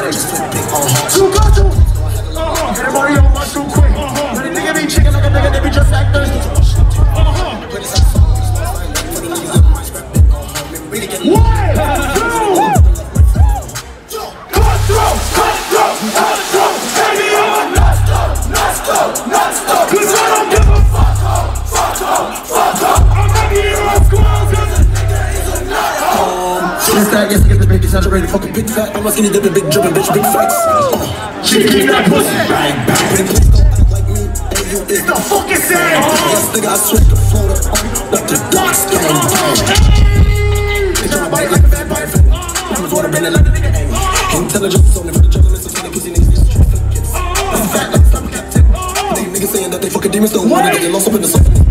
You got to. Get the money on much too quick. But the nigga be chicken like a nigga, they be just actors. Yes, I get the big exaggerated fucking big fat. I'm a skinny dipping, big dripping, bitch, big facts. She keep that pussy. Bang, bang. Please don't act like me. And you is the fucking same. Yes, nigga, I switch the floater like the dark skin. Bitch, I'm a bite like a vampire. I'm a water bending like a nigga. Intelligence only for the gentlemen, so skinny pussy niggas these traffic kids. I'm fat like some captain. Niggas saying that they fucking demons don't want it, they get lost up in the sun.